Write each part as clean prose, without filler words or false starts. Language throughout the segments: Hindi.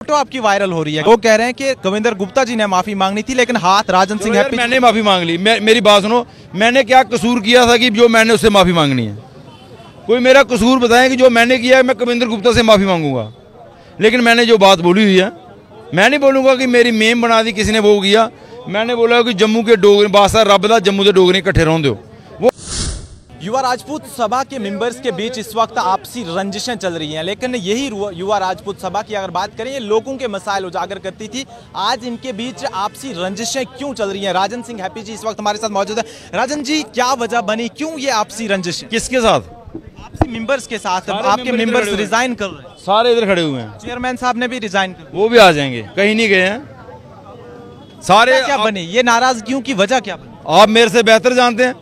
फोटो आपकी वायरल हो रही है, वो कह रहे हैं कि कविंदर गुप्ता जी ने माफी मांगनी थी लेकिन हाथ राजन सिंह हैप्पी। मैंने माफी मांग ली। मेरी बात सुनो, मैंने क्या कसूर किया था कि जो मैंने उससे माफी मांगनी है? कोई मेरा कसूर बताएं कि जो मैंने किया है मैं कविंदर गुप्ता से माफी मांगूंगा। लेकिन मैंने जो बात बोली हुई है, मैं नहीं बोलूंगा कि मेरी मेम बना दी किसी ने वो किया। मैंने बोला कि जम्मू के डोगरे बासा रब दा जम्मू के डोगरे इकट्ठे रहों दो। वो युवा राजपूत सभा के मेंबर्स के बीच इस वक्त आपसी रंजिशें चल रही हैं, लेकिन यही युवा राजपूत सभा की अगर बात करें, ये लोगों के मसाइल उजागर करती थी। आज इनके बीच आपसी रंजिशें क्यों चल रही हैं? राजन सिंह हैप्पी जी इस वक्त हमारे साथ मौजूद है। राजन जी, क्या वजह बनी, क्यों ये आपसी रंजिशें? किसके साथ? आपसी मेंबर्स के साथ। आपके मेंबर्स रिजाइन कर रहे हैं, सारे इधर खड़े हुए हैं। चेयरमैन साहब ने भी रिजाइन कर, वो भी आ जाएंगे, कहीं नहीं गए हैं सारे। क्या बनी ये नाराजगियों की वजह क्या बनी? आप मेरे से बेहतर जानते हैं।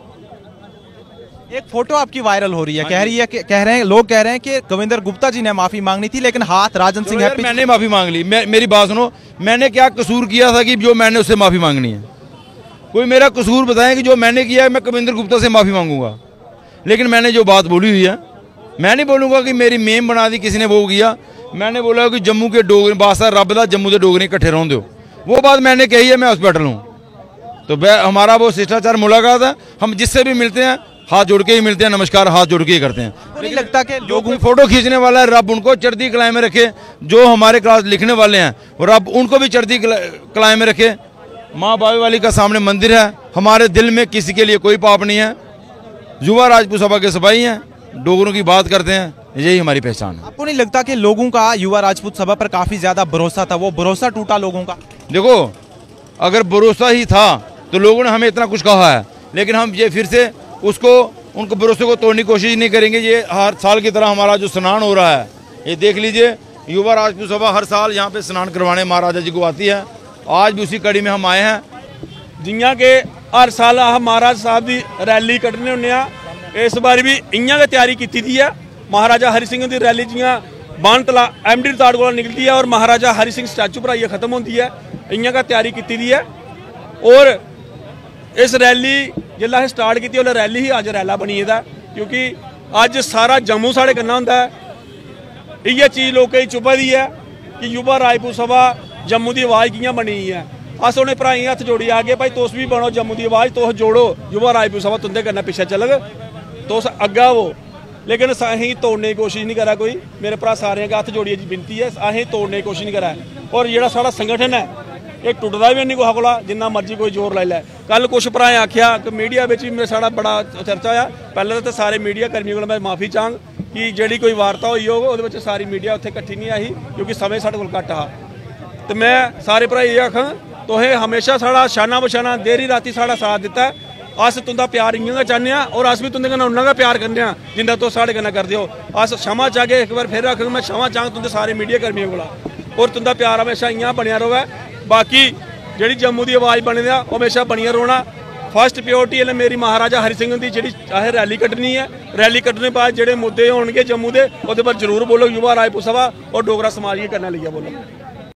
एक फोटो आपकी वायरल हो रही है, लोग कह रहे हैं कि कविंदर गुप्ता जी ने माफी मांगनी थी लेकिन हाथ राजन सिंह हैप्पी। मैंने माफी मांग ली। मेरी बात सुनो, मैंने क्या कसूर किया था कि जो मैंने उससे माफी मांगनी है? कोई मेरा कसूर बताएं कि जो मैंने किया है मैं कविंदर गुप्ता से माफी मांगूंगा। लेकिन मैंने जो बात बोली हुई है, मैं नहीं बोलूंगा कि मेरी मेम बना दी किसी ने वो किया। मैंने बोला कि जम्मू के डोगरे बासा रब दा जम्मू के डोगरे इकट्ठे रहों दो। वो बात मैंने कही है, मैं हॉस्पिटल हूँ। तो हमारा वो शिष्टाचार मुलाकात है, हम जिससे भी मिलते हैं हाथ जोड़ के ही मिलते हैं, नमस्कार हाथ जोड़ के ही करते हैं। नहीं लगता कि लोगों फोटो खींचने वाला है, रब उनको चढ़ती कलाई में रखे। जो हमारे क्लास लिखने वाले हैं रब उनको भी चढ़ती कलाई में रखे। माँ बाबी वाली का सामने मंदिर है, हमारे दिल में किसी के लिए कोई पाप नहीं है। युवा राजपूत सभा के सिपाही हैं, डोगरों की बात करते हैं, यही हमारी पहचान है। आपको नहीं लगता कि लोगों का युवा राजपूत सभा पर काफी ज्यादा भरोसा था, वो भरोसा टूटा लोगों का? देखो, अगर भरोसा ही था तो लोगों ने हमें इतना कुछ कहा है, लेकिन हम ये फिर से उनको भरोसे को तोड़ने की कोशिश नहीं करेंगे। ये हर साल की तरह हमारा जो स्नान हो रहा है, ये देख लीजिए, युवा राजपूत सभा हर साल यहाँ पे स्नान करवाने महाराजा जी को आती है। आज भी उसी कड़ी में हम आए हैं। जियां के हर साल महाराज साहब की रैली कड्ढने होने आ, इस बार भी इयां गै तैयारी की थी है। महाराजा हरि सिंह की रैली जियां बाण तला MD ताड़ को निकलती है और महाराजा हरि सिंह स्टैचू पर आइए खत्म होती है, इयां गै तैयारी की थी है। और इस रैली जिल्लै असें स्टार्ट की उसलै रैली ही अज रैला बनी गेदा, क्योंकि अज सारा जम्मू साढ़े कन्नै होंदा है। इ'यै चीज़ लोकें गी चुभा दी है कि युवा राजपूत सभा जम्मू की आवाज़ कि'यां बनी है। अस उ'नें भ्राएं गी हत्थ जोड़ी आगे, भाई तुस भी बनो जम्मू की आवाज़, तुस जोड़ो, युवा राजपूत सभा तुंदे कन्नै पिच्छे चलग, तुस अग्गै हो। लेकिन असें तोड़ने की कोशिश नहीं करा कोई। मेरे भ्रा सारें हत्थ जोड़ियै विनती है, असें तोड़ने की कोशिश नहीं करा। और जेह्ड़ा साढ़ा संगठन है ये टुटदा भी नहीं कुसै कोला, जिन्ना मर्जी कोई जोर लाई लै। कल कुछ भ्राएं आखिया कि मीडिया में भी साढ़ा बड़ा चर्चा होया। पहले तो सारे मीडिया कर्मियों को मैं माफ़ी चाहंग कि जेह्ड़ी कोई वार्ता हुई होग उहदे विच सारी मीडिया उत्थे कट्ठी नहीं आई, क्योंकि समय साढ़े कोल घट्ट हा। तो मैं सारे भ्राएं ये आखां, तुसें हमेशा साढ़ा शाना बशाना देरी राती साढ़ा साथ दित्ता है। अस तुंदा प्यार इ'यां गै चाहने आं और अस भी तुंदे कन्नै उन्ना गै प्यार करने आं जिन्ना तुस साढ़े कन्नै करदे हो। अस क्षमा चाहगे, एक बार फिर आखंग मैं क्षमा चाहंग तुंदे सारे मीडिया कर्मियों कोला, और तुंदा प्यार हमेशा इ'यां बनिया रवै। बाकी जेह्ड़ी जम्मू की आवाज़ बने दा हमेशा बनिया रौह्ना। फर्स्ट प्योरिटी है मेरी महाराजा हरि सिंह की, जी असें रैली कड्ढनी है। रैली कड्ढने बाद जेह्ड़े मुद्दे होणगे जम्मू के, ओह्दे पर जरूर बोलो युवा राजपूत सभा और डोगरा समाज गी कन्नै लेइयै बोलो।